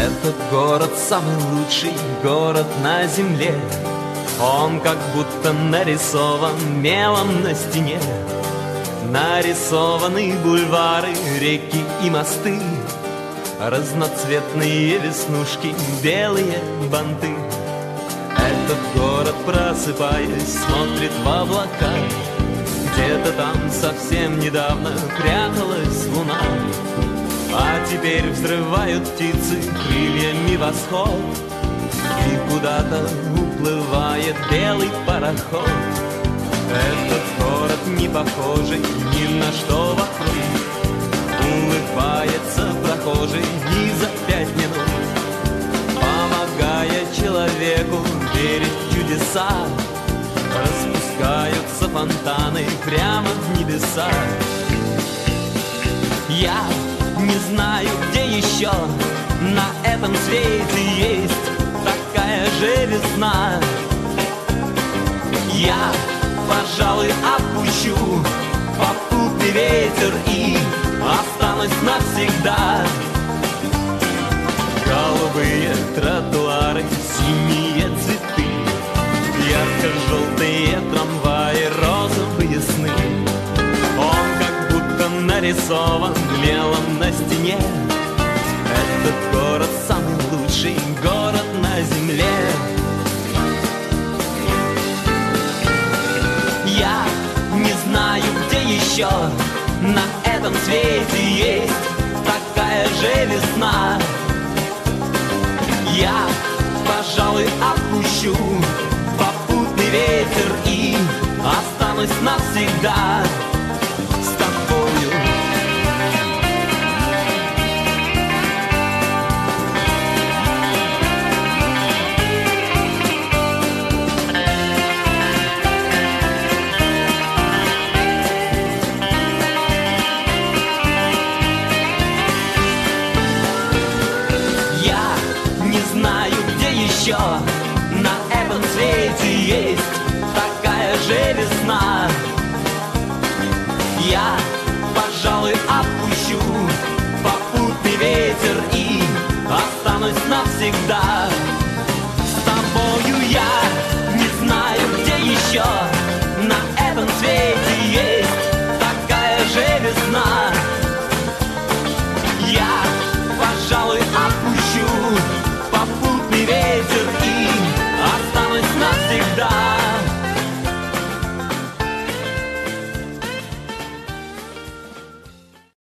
Этот город самый лучший город на земле. Он как будто нарисован мелом на стене. Нарисованы бульвары, реки и мосты, разноцветные веснушки, белые банты. Этот город, просыпаясь, смотрит в облака. Где-то там совсем недавно пряталась луна, а теперь взрывают птицы крыльями восход, и куда-то уплывает белый пароход. Этот город не похожий ни на что вокруг. Улыбается прохожий и за 5 минут, помогая человеку верить в чудеса. Распускаются фонтаны прямо в небеса. Я не знаю, где еще на этом свете есть такая же весна. Я, пожалуй, отпущу попутный ветер и останусь навсегда. Голубые тротуары, синие цветы, ярко-желтые трамваи, розовые сны. Он как будто нарисован мелом на стене. Этот город самый лучший город на земле. Я не знаю, где еще на этом свете есть такая же весна. Я, пожалуй, отпущу попутный ветер и останусь навсегда с тобою. Еще на этом свете есть такая же весна. Я, пожалуй, отпущу попутный ветер и останусь навсегда